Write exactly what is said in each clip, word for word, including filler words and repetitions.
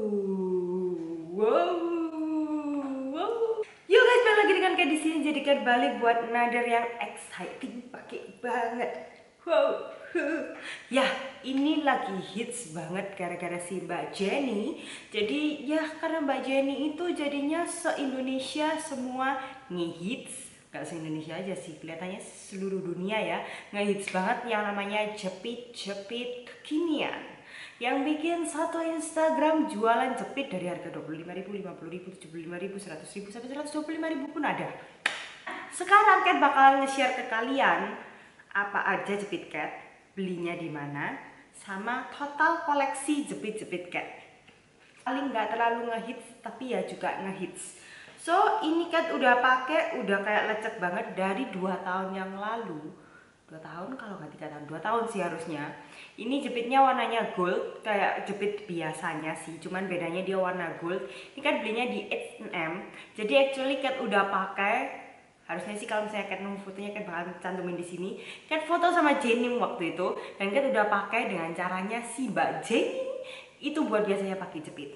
wow, wow. Yo guys, balik lagi dengan Kat di sini. Jadi Kat balik buat another yang exciting, pakai banget. Wow. Ya, ini lagi hits banget gara-gara si Mbak Jenny. Jadi ya karena Mbak Jenny itu jadinya se-Indonesia semua ngehits. Gak se-Indonesia aja sih, kelihatannya seluruh dunia ya ngehits banget yang namanya jepit-jepit kekinian, yang bikin satu Instagram jualan jepit dari harga dua puluh lima ribu, lima puluh ribu, tujuh puluh lima ribu, seratus ribu, sampai seratus dua puluh lima ribu pun ada. Sekarang Kat bakalan nge-share ke kalian apa aja jepit Kat, belinya di mana, sama total koleksi jepit-jepit Kat. Paling nggak terlalu ngehits tapi ya juga ngehits. So ini Kat udah pakai, udah kayak lecek banget dari dua tahun yang lalu. Dua tahun, kalau nggak tiga tahun, dua tahun sih harusnya. Ini jepitnya warnanya gold, kayak jepit biasanya sih, cuman bedanya dia warna gold. Ini kan belinya di H and M. Jadi actually Kat udah pakai, harusnya sih kalau misalnya Kat nunggu fotonya Kat bakal cantumin di sini. Kat foto sama Jenny waktu itu, dan Kat udah pakai dengan caranya si Mbak Jenny itu buat biasanya pakai jepit.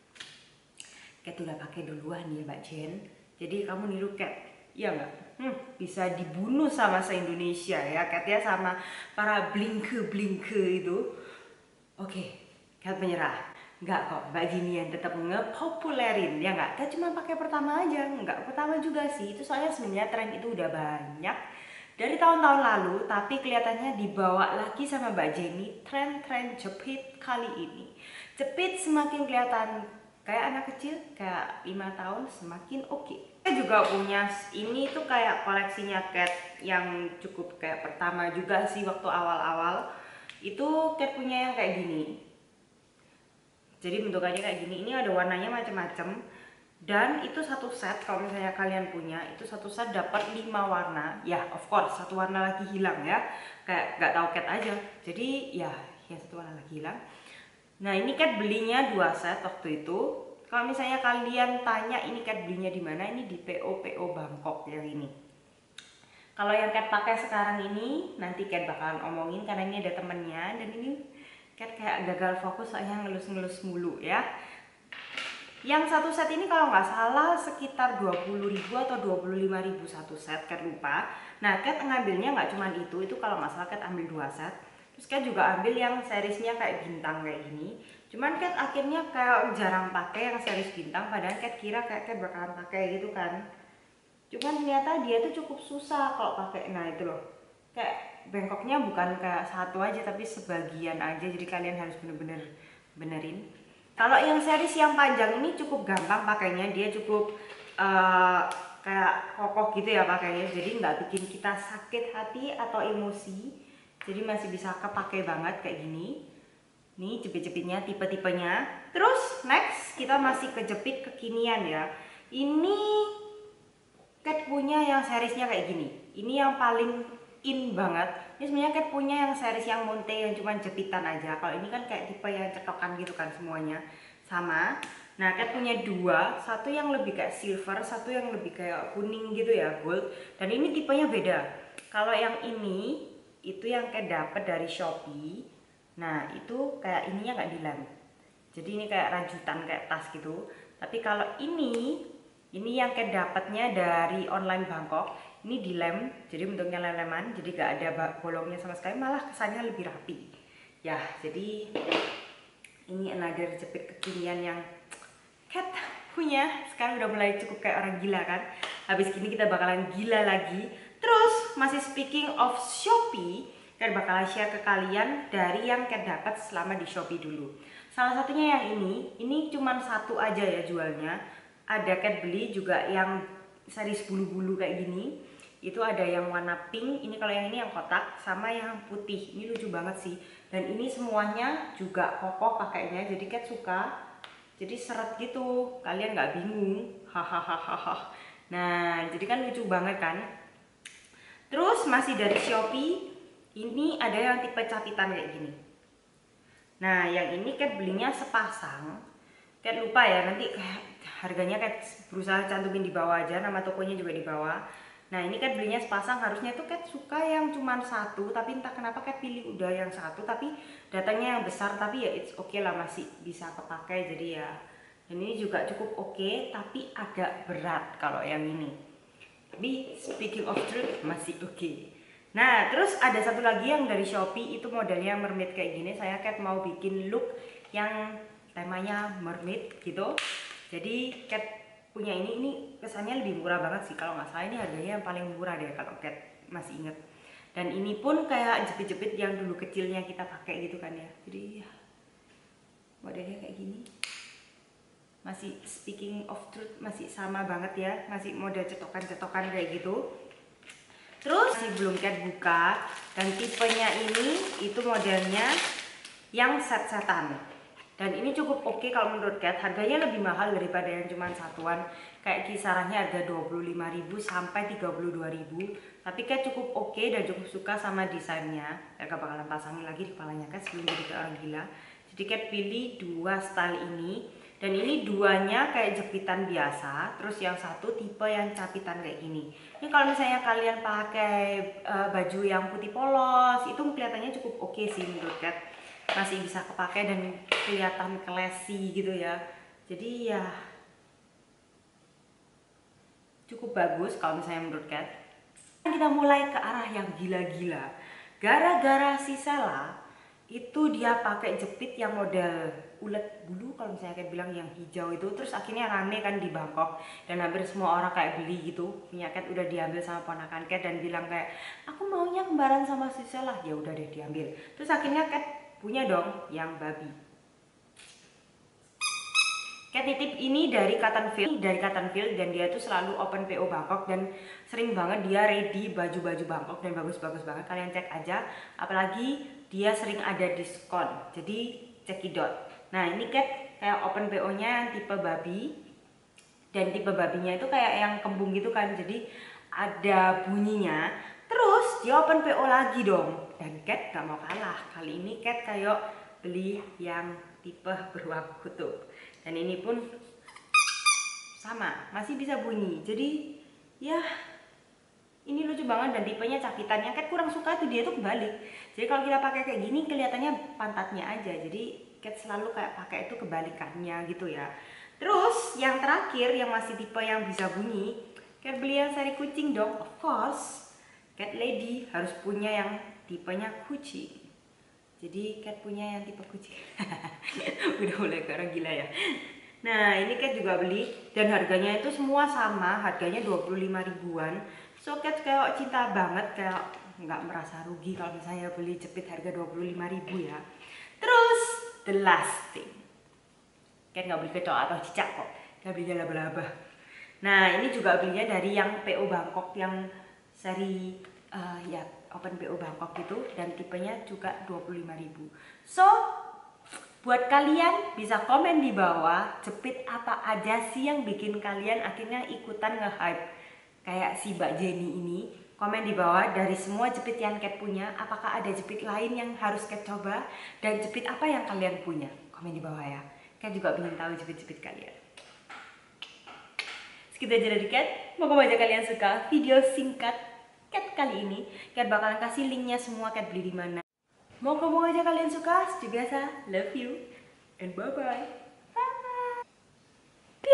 Kat udah pakai duluan ya Mbak Jen, jadi kamu niru Kat. Iya nggak? Hmm, bisa dibunuh sama se-Indonesia ya Kat ya, sama para blinke-blinke itu. Oke, Kat menyerah. Nggak kok, Mbak Jenny yang tetap ngepopulerin ya nggak? Kat cuma pakai pertama aja, nggak pertama juga sih. Itu soalnya sebenarnya tren itu udah banyak dari tahun-tahun lalu, tapi kelihatannya dibawa lagi sama Mbak Jenny tren-tren jepit kali ini. Jepit semakin kelihatan kayak anak kecil, kayak lima tahun semakin oke. Okay. Saya juga punya ini tuh kayak koleksinya Kat yang cukup kayak pertama juga sih waktu awal-awal. Itu Kat punya yang kayak gini. Jadi bentukannya kayak gini. Ini ada warnanya macam-macam. Dan itu satu set, kalau misalnya kalian punya, itu satu set dapat lima warna. Ya, of course, satu warna lagi hilang ya. Kayak gak tahu Kat aja. Jadi ya, yang satu warna lagi hilang. Nah ini Kat belinya dua set waktu itu. Kalau misalnya kalian tanya ini Kat belinya di mana, ini di P O P O Bangkok yang ini. Kalau yang Kat pakai sekarang ini, nanti Kat bakalan omongin karena ini ada temennya. Dan ini Kat kayak gagal fokus soalnya ngelus-ngelus mulu ya. Yang satu set ini kalau nggak salah sekitar dua puluh ribu atau dua puluh lima ribu satu set, Kat lupa. Nah Kat ngambilnya nggak cuma itu, itu kalau nggak salah Kat ambil dua set. Terus Kat juga ambil yang seriesnya kayak bintang kayak gini. Cuman Kat akhirnya kayak jarang pakai yang series bintang, padahal Kat kira kayak Kat bakalan pakai gitu kan. Cuman ternyata dia tuh cukup susah kalau pakai. Nah itu loh, kayak bengkoknya bukan kayak satu aja tapi sebagian aja, jadi kalian harus bener-bener benerin. Kalau yang series yang panjang ini cukup gampang pakainya, dia cukup uh, kayak kokoh gitu ya pakainya, jadi nggak bikin kita sakit hati atau emosi. Jadi masih bisa kepake banget kayak gini. Nih jepit-jepitnya, tipe-tipenya. Terus next kita masih ke jepit kekinian ya. Ini Kat punya yang seriesnya kayak gini. Ini yang paling in banget. Ini sebenarnya Kat punya yang series yang monte yang cuma jepitan aja. Kalau ini kan kayak tipe yang cetokan gitu kan semuanya. Sama. Nah Kat punya dua. Satu yang lebih kayak silver, satu yang lebih kayak kuning gitu ya, gold. Dan ini tipenya beda. Kalau yang ini itu yang Kat dapet dari Shopee. Nah itu kayak ininya nggak dilem, jadi ini kayak rajutan kayak tas gitu. Tapi kalau ini ini yang Kat dapatnya dari online Bangkok, ini dilem, jadi bentuknya lem-leman, jadi gak ada bolongnya sama sekali, malah kesannya lebih rapi ya. Jadi ini another jepit kekinian yang Kat punya. Sekarang udah mulai cukup kayak orang gila kan. Habis gini kita bakalan gila lagi. Terus masih speaking of Shopee, Kat bakalan share ke kalian dari yang Kat dapat selama di Shopee dulu. Salah satunya yang ini, ini cuma satu aja ya jualnya. Ada Kat beli juga yang series bulu-bulu kayak gini. Itu ada yang warna pink, ini kalau yang ini yang kotak, sama yang putih. Ini lucu banget sih. Dan ini semuanya juga kokoh pakainya, jadi Kat suka. Jadi seret gitu, kalian nggak bingung. Hahaha. Nah, jadi kan lucu banget kan. Terus masih dari Shopee. Ini ada yang tipe capitan kayak gini. Nah yang ini Kat belinya sepasang. Kat lupa ya, nanti kayak harganya Kat berusaha cantumin di bawah aja, nama tokonya juga di bawah. Nah ini Cat belinya sepasang, harusnya tuh Cat suka yang cuman satu, tapi entah kenapa Cat pilih udah yang satu, tapi datangnya yang besar, tapi ya it's okay lah, masih bisa kepakai. Jadi ya, dan ini juga cukup oke, okay, tapi agak berat kalau yang ini. Tapi speaking of truth masih oke. Okay. Nah terus ada satu lagi yang dari Shopee, itu modelnya mermaid kayak gini. Saya Cat mau bikin look yang temanya mermaid gitu. Jadi Cat punya ini, ini kesannya lebih murah banget sih, kalau nggak salah ini harganya yang paling murah deh kalau Cat masih inget. Dan ini pun kayak jepit-jepit yang dulu kecilnya kita pakai gitu kan ya. Jadi ya, modelnya kayak gini. Masih speaking of truth masih sama banget ya, masih model cetokan-cetokan kayak gitu. Terus masih belum Cat buka, dan tipenya ini itu modelnya yang set-setan. Dan ini cukup oke okay kalau menurut Cat, harganya lebih mahal daripada yang cuma satuan. Kayak kisarannya harga dua puluh lima ribu sampai tiga puluh dua ribu. Tapi Cat cukup oke okay dan cukup suka sama desainnya. Cat gak bakalan pasangin lagi di kepalanya Cat sebelum jadi kayak orang gila. Jadi Cat pilih dua style ini. Dan ini duanya kayak jepitan biasa, terus yang satu tipe yang capitan kayak gini. Ini kalau misalnya kalian pakai uh, baju yang putih polos, itu kelihatannya cukup oke okay sih menurut Cat. Masih bisa kepakai dan kelihatan classy gitu ya. Jadi ya cukup bagus kalau misalnya menurut Cat. Kita mulai ke arah yang gila-gila. Gara-gara si Sela itu dia pakai jepit yang model ulet bulu, kalau misalnya Cat bilang yang hijau itu, terus akhirnya rame kan di Bangkok dan hampir semua orang kayak beli gitu. Punya Cat udah diambil sama ponakan Cat dan bilang kayak aku maunya kembaran sama si Sela. Ya udah deh diambil. Terus akhirnya Cat punya dong yang babi. Cat titip ini dari Cottonfield, dari Cottonfield dan dia tuh selalu open P O Bangkok dan sering banget dia ready baju-baju Bangkok dan bagus-bagus banget. Kalian cek aja, apalagi dia sering ada diskon. Jadi cekidot. Nah ini Cat kayak open P O-nya tipe babi, dan tipe babinya itu kayak yang kembung gitu kan. Jadi ada bunyinya. Terus dia open P O lagi dong. Dan Cat gak mau kalah. Kali ini Cat kayak beli yang tipe beruang kutub. Dan ini pun sama, masih bisa bunyi. Jadi ya ini lucu banget dan tipenya capitannya. Cat kurang suka tuh dia tuh kebalik. Jadi kalau kita pakai kayak gini kelihatannya pantatnya aja. Jadi Cat selalu kayak pakai itu kebalikannya gitu ya. Terus yang terakhir yang masih tipe yang bisa bunyi, Cat beli yang seri kucing dong. Of course, Cat lady harus punya yang tipenya kucing. Jadi Cat punya yang tipe kucing. Udah mulai ke orang gila ya. Nah ini Cat juga beli dan harganya itu semua sama, harganya dua puluh lima ribuan. So Cat kayak cinta banget, kayak nggak merasa rugi kalau misalnya beli jepit harga dua puluh lima ribu ya. Terus the last thing, Cat nggak beli kecoa atau cicak kok, Cat belinya laba-laba. Nah ini juga belinya dari yang P O Bangkok yang seri uh, ya open P O Bangkok gitu, dan tipenya juga dua puluh lima ribu. So buat kalian bisa komen di bawah jepit apa aja sih yang bikin kalian akhirnya ikutan nge-hype kayak si Mbak Jenny ini. Komen di bawah dari semua jepit yang Cat punya, apakah ada jepit lain yang harus Cat coba, dan jepit apa yang kalian punya. Komen di bawah ya, Cat juga ingin tahu jepit-jepit kalian. Segitu aja dari Cat. Moga aja kalian suka video singkat Cat kali ini. Cat bakalan kasih linknya semua Cat beli di mana. Moga-moga aja kalian suka. Seperti biasa, love you and bye bye.